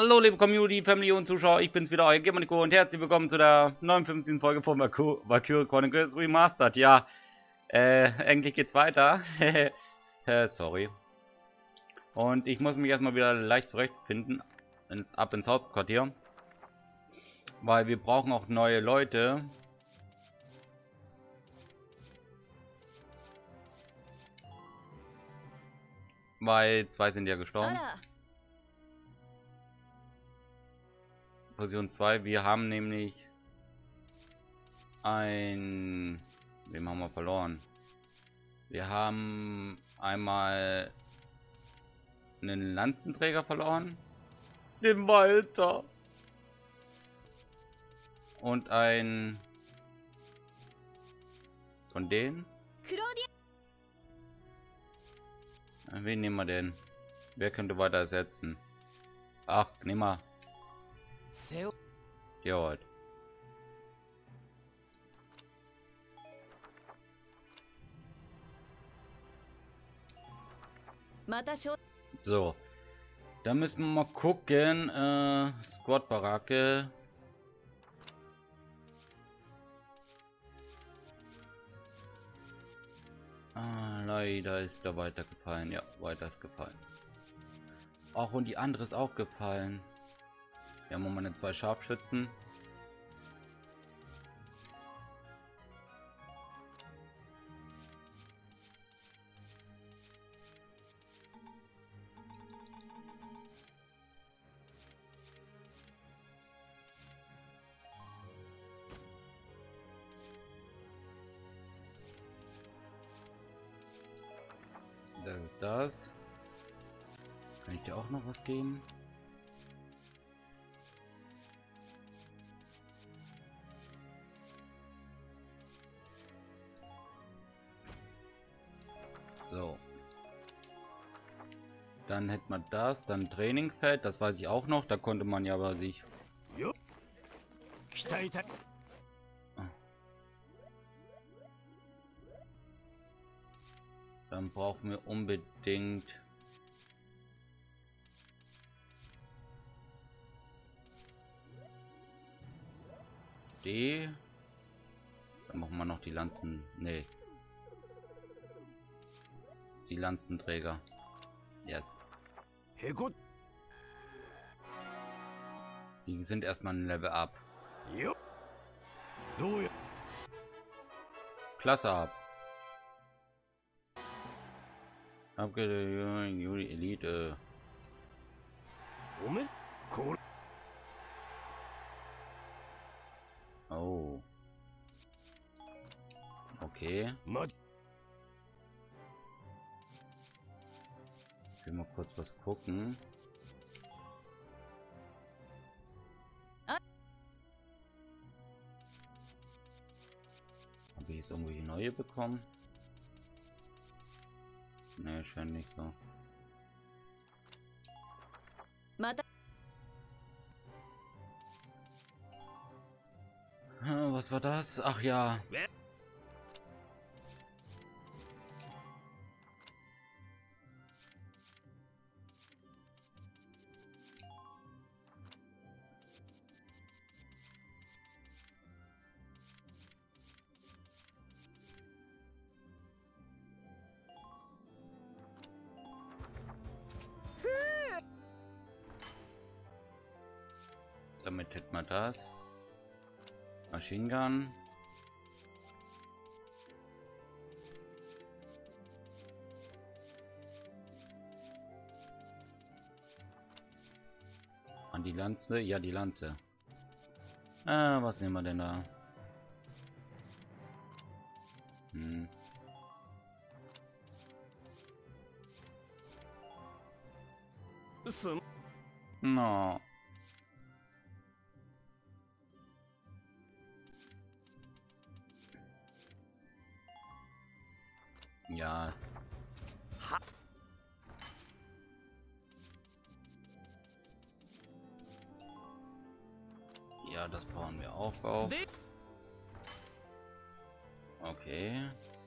Hallo liebe Community, Family und Zuschauer, ich bin's wieder, euer Germanico und herzlich willkommen zu der 59. Folge von Valkyrie Chronicles Remastered. Ja, endlich geht's weiter. Sorry. Und ich muss mich erstmal wieder leicht zurechtfinden, ab ins Hauptquartier. Weil wir brauchen auch neue Leute. Weil 2 sind ja gestorben. Position 2, wir haben nämlich wem haben wir verloren? Wir haben einmal einen Lanzenträger verloren, den Walter, und ein von denen. Wen nehmen wir denn? Wer könnte weiter ersetzen? Ach, nimm mal. Ja. So. Da müssen wir mal gucken. Squad-Baracke. Leider ist da weiter gefallen. Ja, weiter ist gefallen. Auch und die andere ist auch gefallen. Wir haben meine 2 Scharfschützen. Das ist das. Kann ich dir auch noch was geben? So. Dann hätte man das, dann Trainingsfeld, das weiß ich auch noch, da konnte man ja aber sich... Dann brauchen wir unbedingt... Dann machen wir noch die Lanzen... Nee. Die Lanzenträger. Yes. Die sind erstmal ein Level up. Klasse ab. Upgrade Juli Elite. Oh. Okay. Ich will mal kurz was gucken. Habe ich jetzt irgendwelche neue bekommen? Ne, scheint nicht so. Was war das? Ach ja. Damit hätten wir das. Machine Gun. An die Lanze? Ja, die Lanze. Was nehmen wir denn da? No. Ja. Ja, das bauen wir auch auf. Okay.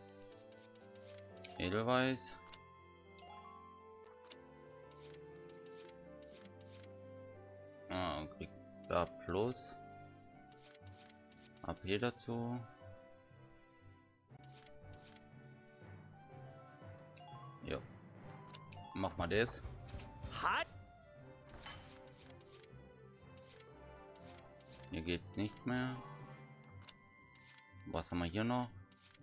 Edelweiß. Ah, kriegt da plus. AP dazu. Jo. Mach mal das. Hier geht's nicht mehr. Was haben wir hier noch?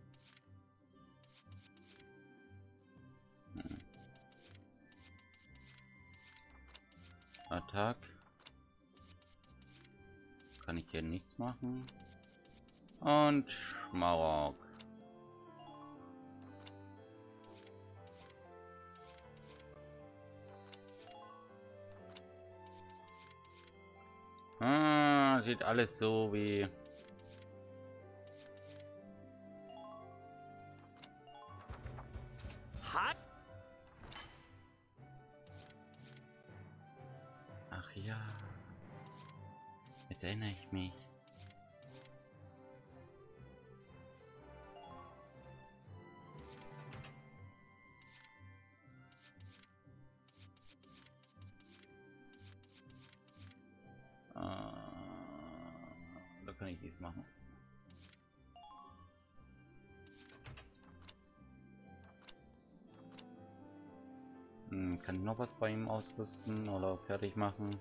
Attack. Kann ich hier nichts machen. Und Schmarok. Ah, sieht alles so wie... Ach ja. Jetzt erinnere ich mich. Da kann ich dies machen. Kann ich noch was bei ihm ausrüsten oder fertig machen?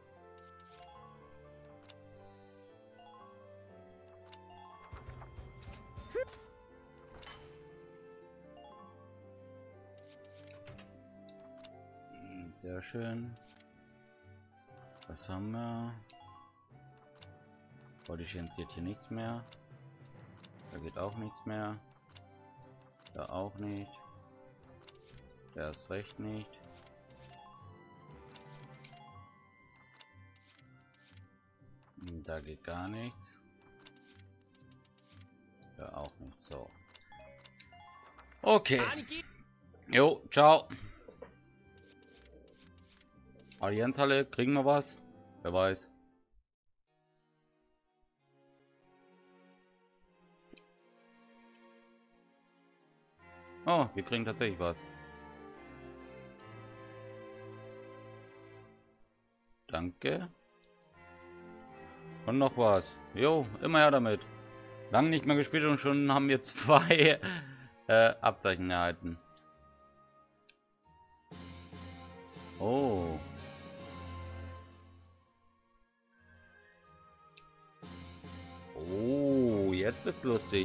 Sehr schön. Was haben wir? Bodychance geht hier nichts mehr. Da geht auch nichts mehr. Da auch nicht. Da ist recht nicht. Da geht gar nichts. Da auch nicht. So. Okay. Jo, ciao. Allianzhalle, kriegen wir was? Wer weiß. Oh, wir kriegen tatsächlich was. Danke. Und noch was. Jo, immer her damit. Lang nicht mehr gespielt und schon haben wir 2 Abzeichen erhalten. Oh. Oh, jetzt wird's lustig.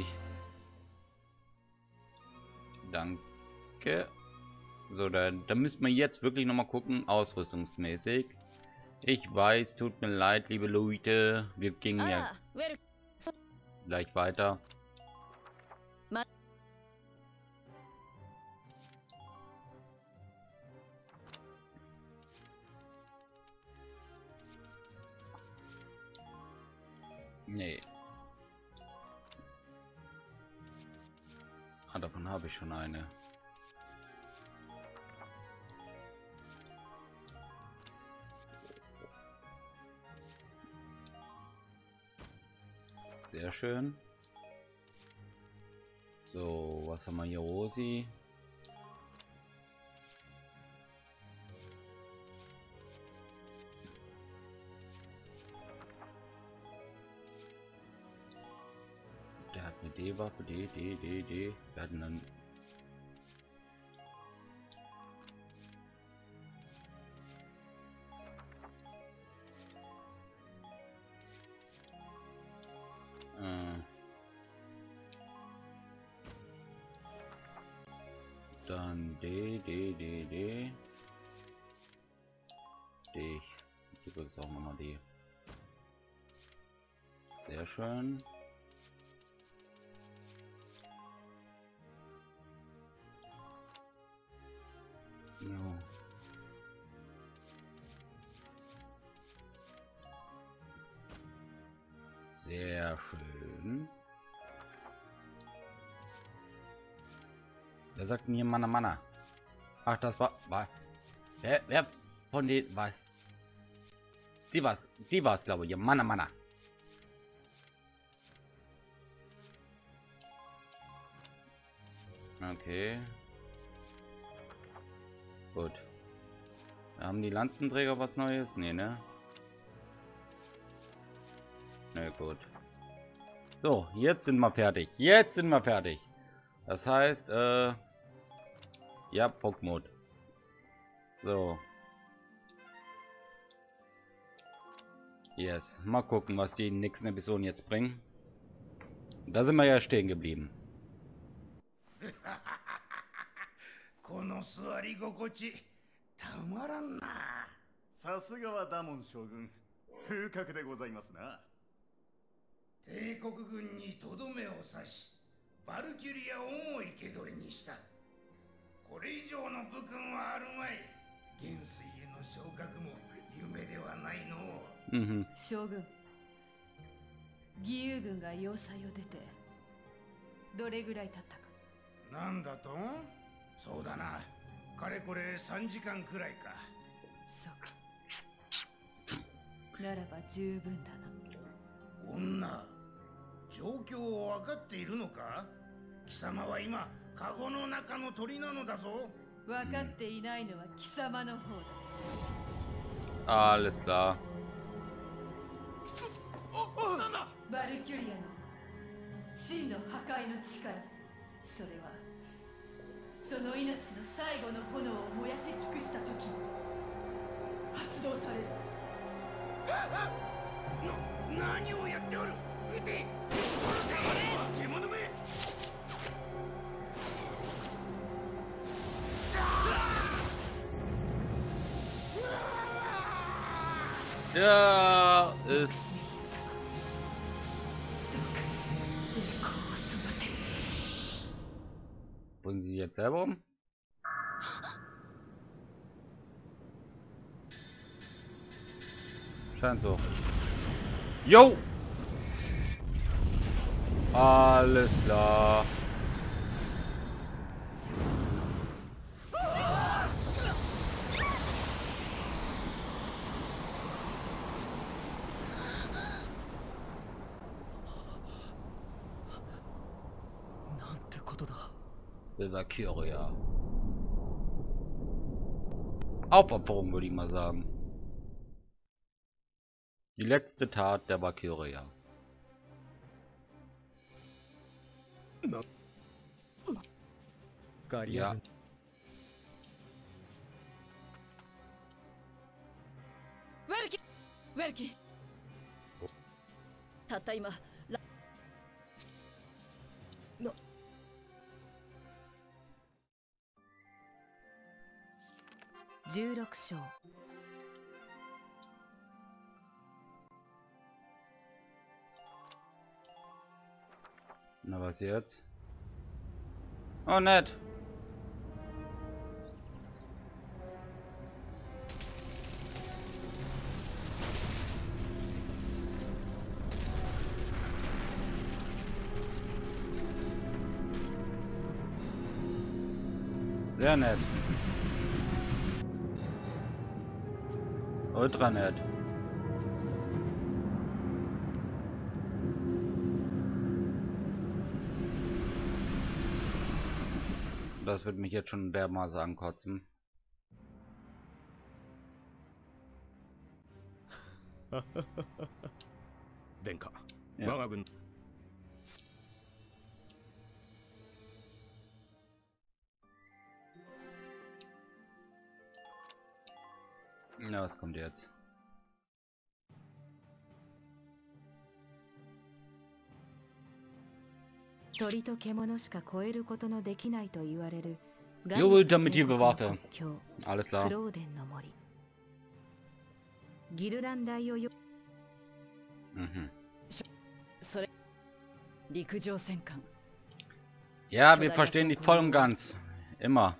Danke. So, da müssen wir jetzt wirklich noch mal gucken, ausrüstungsmäßig. Ich weiß, tut mir leid, liebe Leute. Wir gingen ja gleich weiter. Nee. Ah, davon habe ich schon eine. Sehr schön. So, was haben wir hier, Rosi? Der hat eine D-Waffe, D. Wir hatten dann... Dann D. D. Ich gebe jetzt auch nochmal D. Sehr schön. Jo. Sehr schön. Wer sagt mir Mana? Ach, das war wer von den was? Die war's, glaube ich. Mana. Okay. Gut. Haben die Lanzenträger was Neues? Nee, ne? Na gut. So, jetzt sind wir fertig. Jetzt sind wir fertig. Das heißt, ja, Pokémon. So. Yes. Mal gucken, was die nächsten Episoden jetzt bringen. Da sind wir ja stehen geblieben. この座り心地たまらんな。 さすがはダモン将軍、風格でございますな。 帝国軍にとどめを刺し、バルキュリアをも生け捕りにした。これ以上の武勲はあるまい。元帥への昇格も夢ではないの。 将軍、義勇軍が要塞を出てどれぐらい経ったか。 なんだと？そうだな。かれこれ3時間くらいか。 そうか。ならば十分だな。 女、状況を分かっているのか？貴様は今カゴの中の鳥なのだぞ。 分かっていないのは貴様の方だ。 Alles klar. バルキュリアの真の破壊の力、それはその命の最後の炎を燃やし尽くした時発動される。 何をやっておる。撃て。獣め。 Ja, ist. Bringen Sie jetzt selber um? Scheint so. Jo! Alles klar. Valkyria. Aufopferung, würde ich mal sagen. Die letzte Tat der Valkyria. Ja. Welki! たった今16章 Na, was jetzt? Oh, nett. Sehr nett. Ultra nett. Das wird mich jetzt schon dermaßen ankotzen. Denka. Ja. Na, was kommt jetzt? You will damit hier bewahrt. Alles klar. Mhm. Ja, wir verstehen dich voll und ganz. Immer.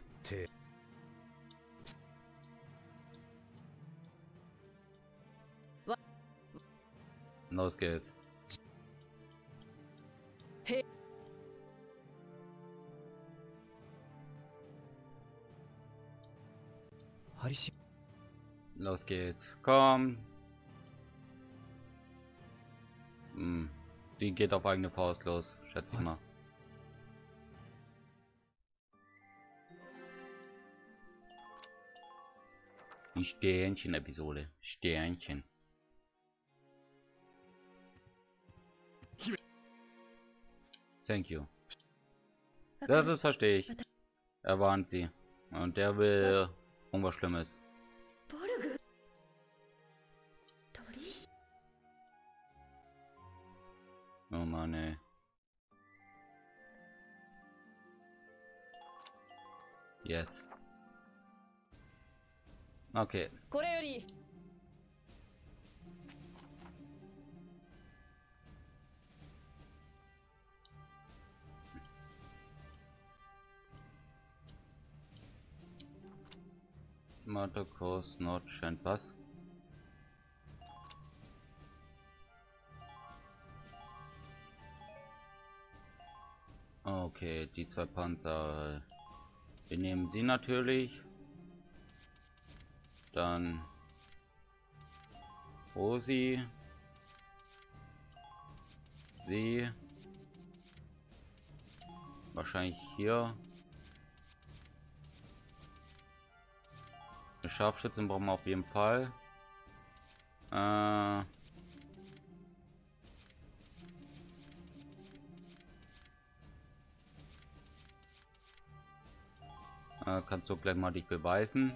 Los geht's. Los geht's. Komm. Die geht auf eigene Faust los, schätze ich mal. Die Sternchen-Episode. Sternchen. Thank you. Das ist, verstehe ich. Er warnt sie. Und der will irgendwas Schlimmes. Oh Mann, ey. Yes. Okay. Motocross Nordschein, was? Okay, die zwei Panzer. Wir nehmen sie natürlich. Dann Rosi. Sie. Wahrscheinlich hier. Eine Scharfschützen brauchen wir auf jeden Fall. Kannst du gleich mal dich beweisen.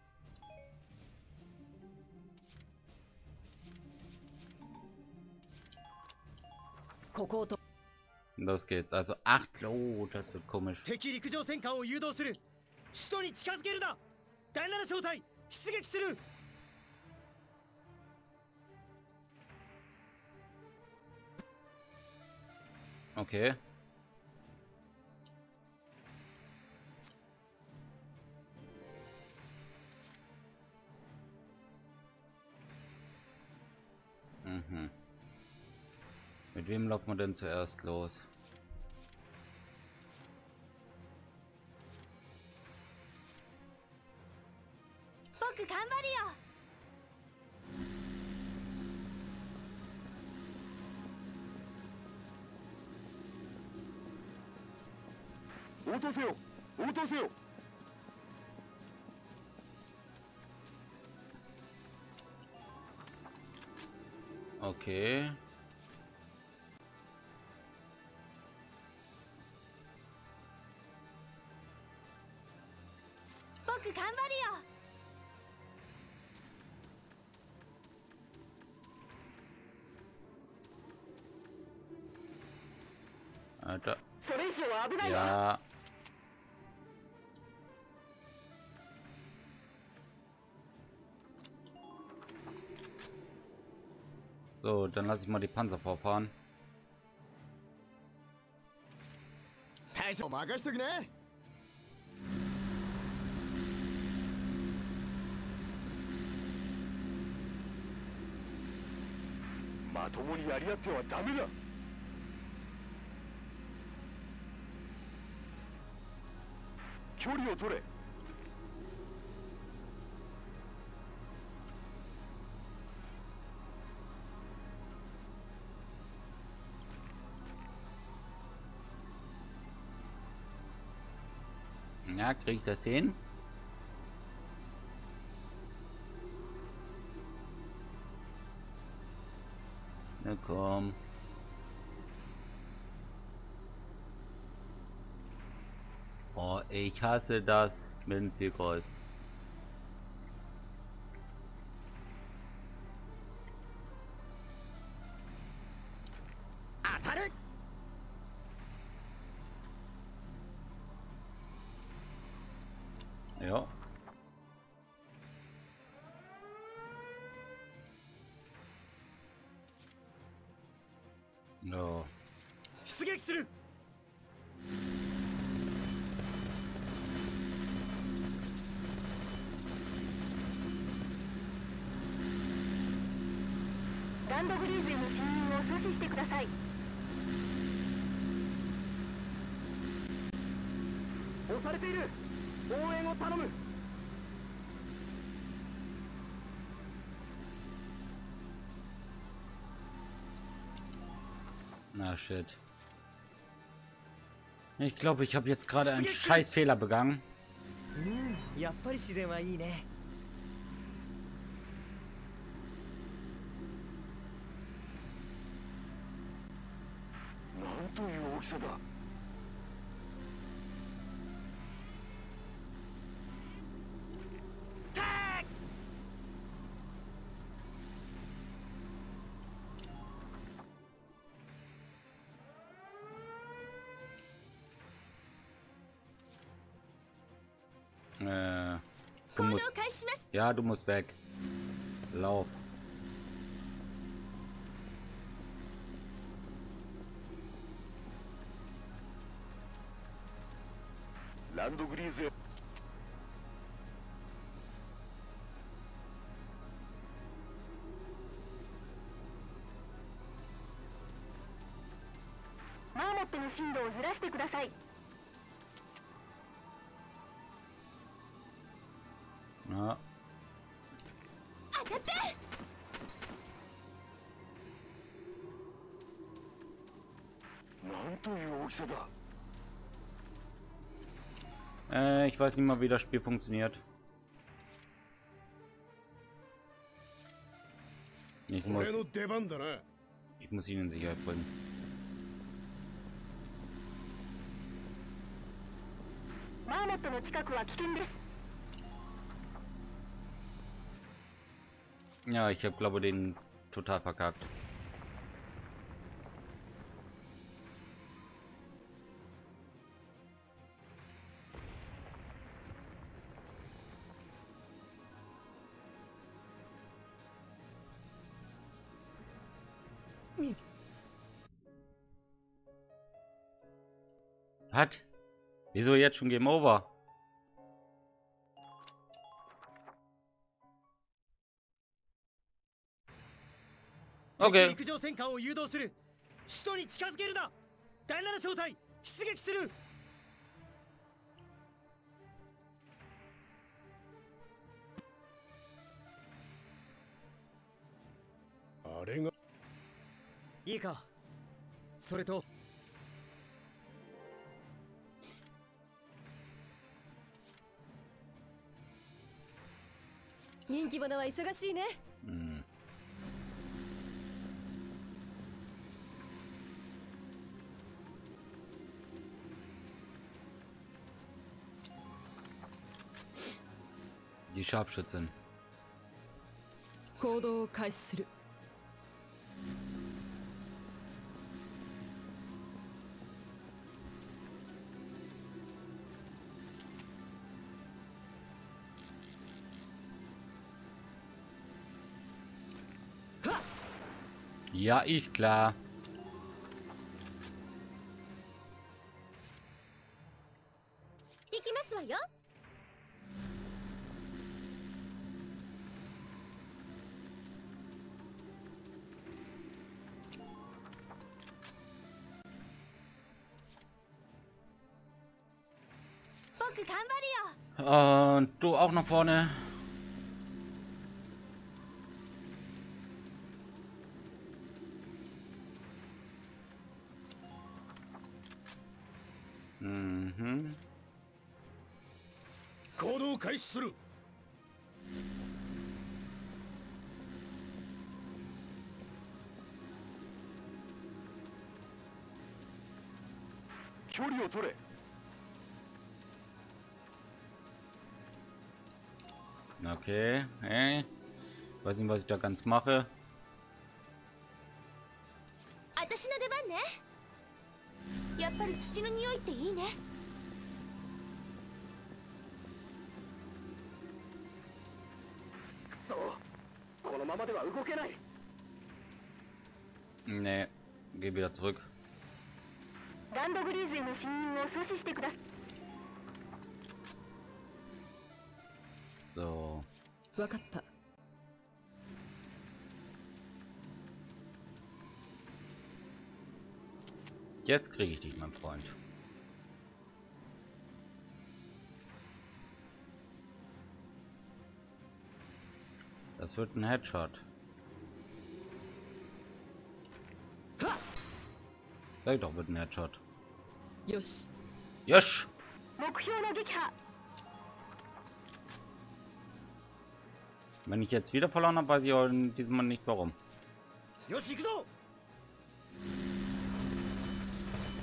Los geht's. Also 8. Oh, das wird komisch. Okay. Mhm. Mit wem laufen wir denn zuerst los? Okay. Alter. Ja. So, dann lasse ich mal die Panzer vorfahren. Ja, kriege ich das hin? Na komm. Oh, ich hasse das mit dem Zielkreuz. Ja. No. Na shit. Ich glaube, ich habe jetzt gerade einen scheiß Fehler begangen. Du musst, ja, du musst weg. Lauf. Landogrise. Marmotの進路をずらしてください。 Ja. 当たって。なんという大きさだ。 Ich weiß nicht mal, wie das Spiel funktioniert. Ich muss ihn in Sicherheit bringen. Ja, ich habe glaube den total verkackt. Was? Wieso jetzt schon Game Over? Okay. 陸上戦艦を誘導する。首都に近づけるな。第7小隊出撃する。あれがいいか。それと人気者は忙しいね。 Die Scharfschützen. 行動を開始する。 Ja, ich klar. 行きますわよ。僕頑張るよ。 Und du auch nach vorne. Mhm. 行動開始する。 距離を取れ。 Okay, hey. Weiß nicht, was ich da ganz mache. 私の出番ね。やっぱり土の匂いっていいね。 そうこのままでは動けない。 Nee, geh wieder zurück. ランドグリーズへの侵入を阻止してください。 So. わかった。 Jetzt kriege ich dich, mein Freund. Das wird ein Headshot. Sag ich doch, wird ein Headshot. よし。 Yes! 目標の撃破。 Wenn ich jetzt wieder verloren habe, weiß ich auch diesmal nicht warum. よし行くぞ。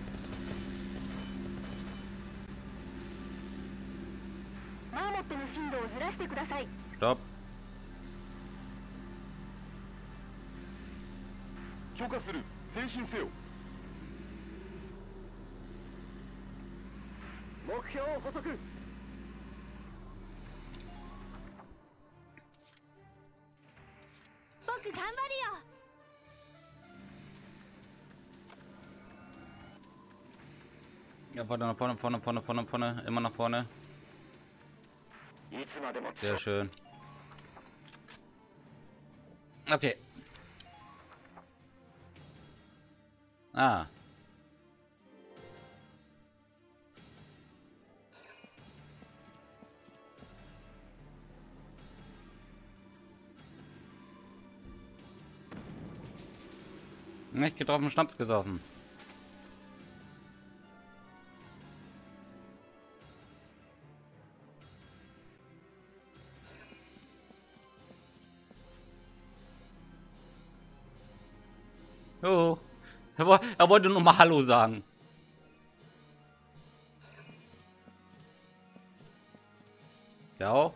っての進路をずらしてください。 Stopp. 許可する。前進せよ。目標補足。 僕頑張るよ。 Ja, warte, nach vorne, vorne, vorne, vorne, vorne. Immer nach vorne. Sehr schön. Okay. Ah. Nicht getroffen, Schnaps gesoffen. Oh, er wollte nur mal Hallo sagen. Ja auch.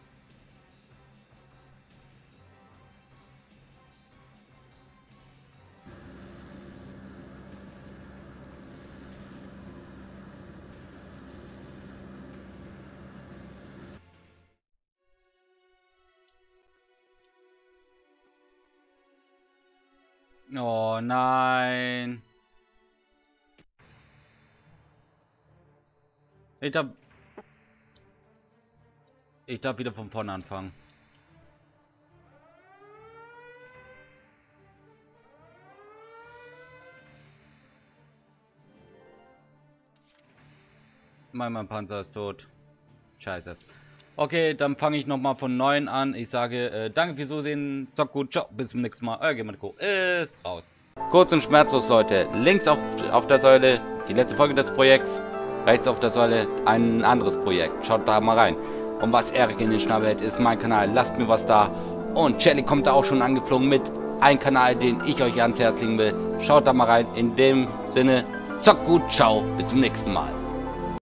Oh nein. Ich darf wieder von vorne anfangen. Mein Panzer ist tot. Scheiße. Okay, dann fange ich nochmal von 9 an. Ich sage danke fürs Zusehen. Zockt gut. Ciao. Bis zum nächsten Mal. Euer Gamer ist raus. Kurz und schmerzlos, Leute. Links auf der Säule die letzte Folge des Projekts. Rechts auf der Säule ein anderes Projekt. Schaut da mal rein. Und was Erik in den Schnabel hält, ist mein Kanal. Lasst mir was da. Und Jelly kommt da auch schon angeflogen mit einem Kanal, den ich euch ans Herz legen will. Schaut da mal rein. In dem Sinne, zockt gut. Ciao. Bis zum nächsten Mal.